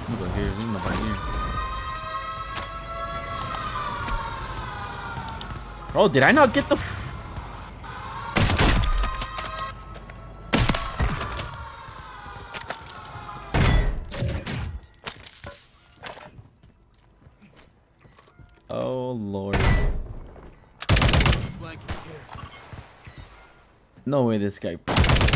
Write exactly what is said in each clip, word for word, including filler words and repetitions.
I'm gonna go here. There's nobody here. Bro, did I not get the? Oh Lord. No way this guy.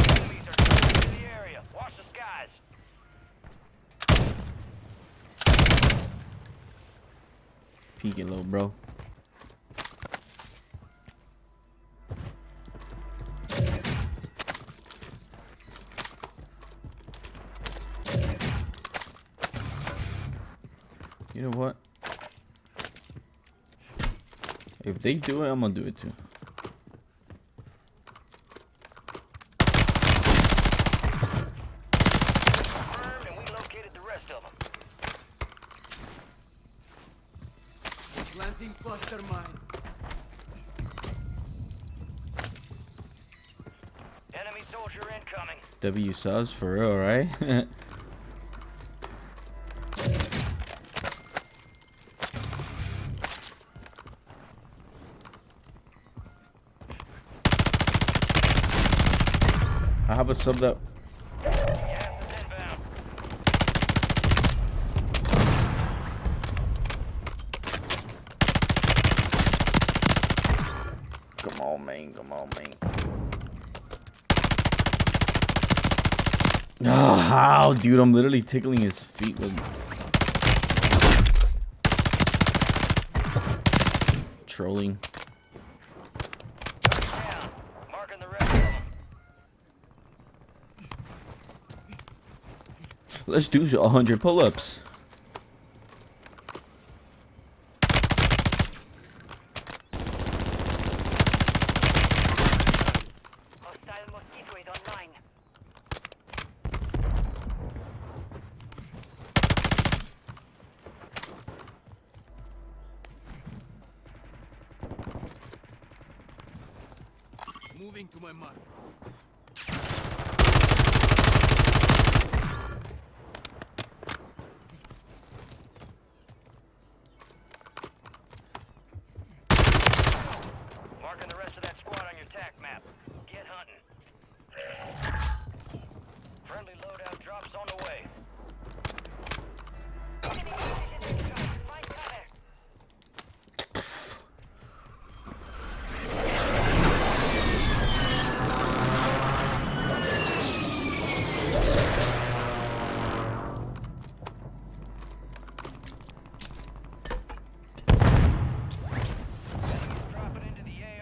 Peeking low, bro. You know what? If they do it, I'm gonna do it too. And we located the rest of them. Planting cluster mine. Enemy soldier incoming. W subs for real, right? I have a sub that. Gas is inbound. Come on, man. Come on, man. Oh, how, dude? I'm literally tickling his feet with trolling. Down. Marking the rest of them. Let's do a hundred pull-ups. Hostile mosquito is online. Moving to my mark. Marking the rest of that squad on your tac map. Get hunting. Friendly loadout drops on the way. Enemy position is strong. Find cover. Enemies dropping into the A O.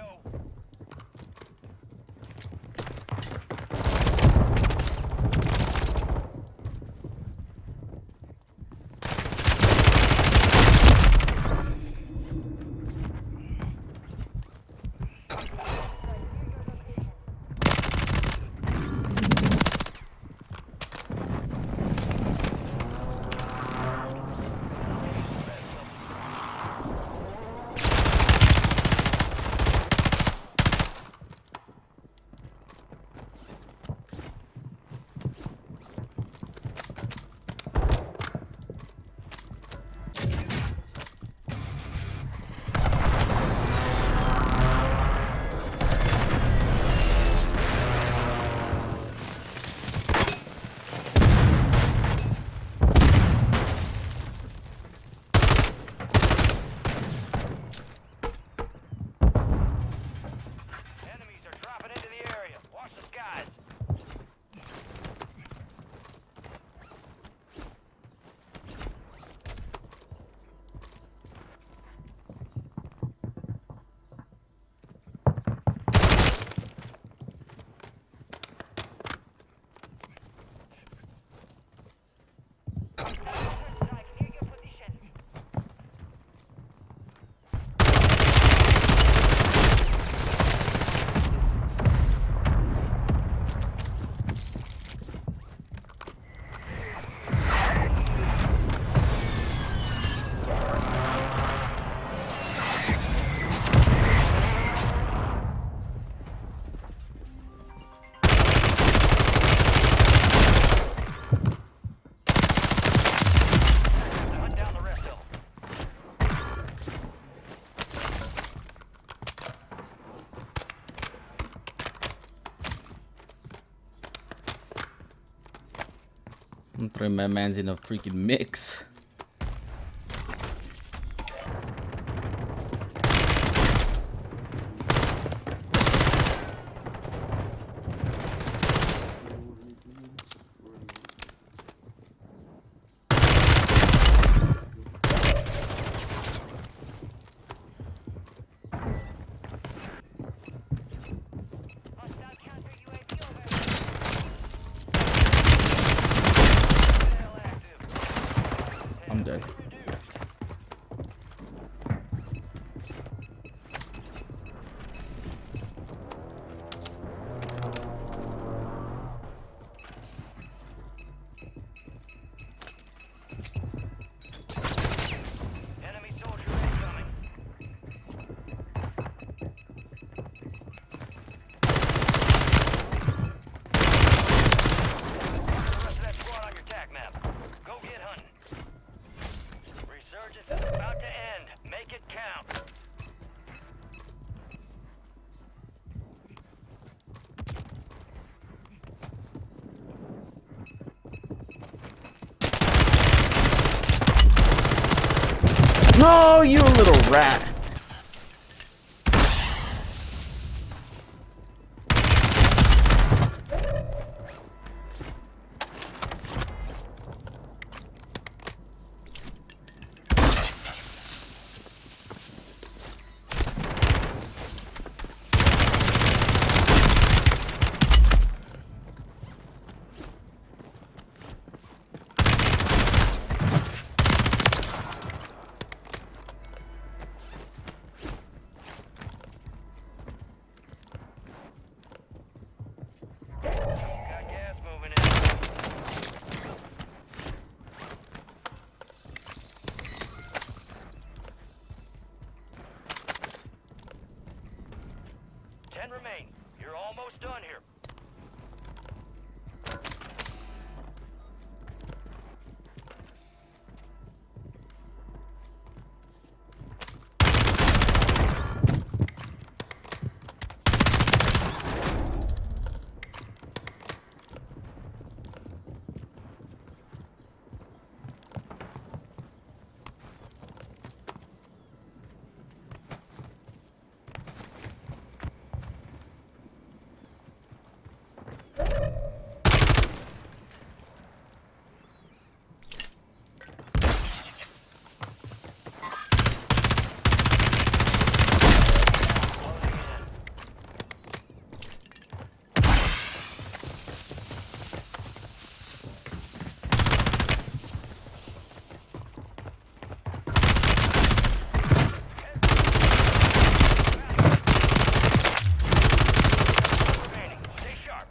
Enemies are dropping into the area. Watch the skies. Strike near your position. Friend, my man's in a freaking mix. Hostile counter U A V over. Still active. I'm dead. Reduced. Enemy soldier incoming. The rest of that squad on your tac map. Go get hunting. Resurgence is about to end. Make it count. No, you little rat. Got gas moving in. Ten remain. You're almost done here. Remaining. Stay sharp.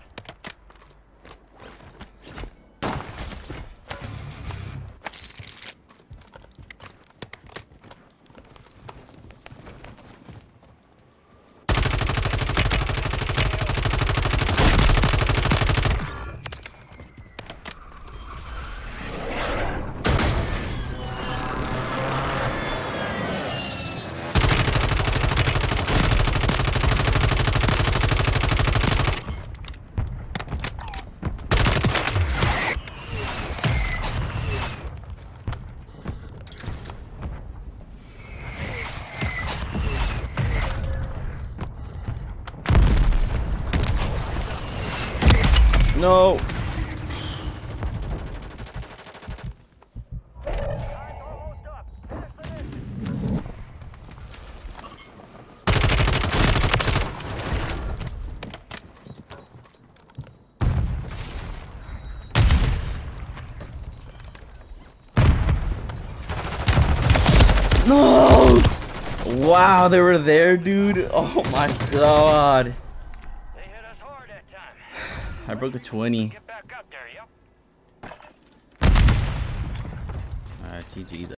No. Time's almost up. Finish the mission. No. Wow, they were there, dude. Oh my god. They hit us hard that time. I broke a twenty. Get back up there, yep. Alright, G G's.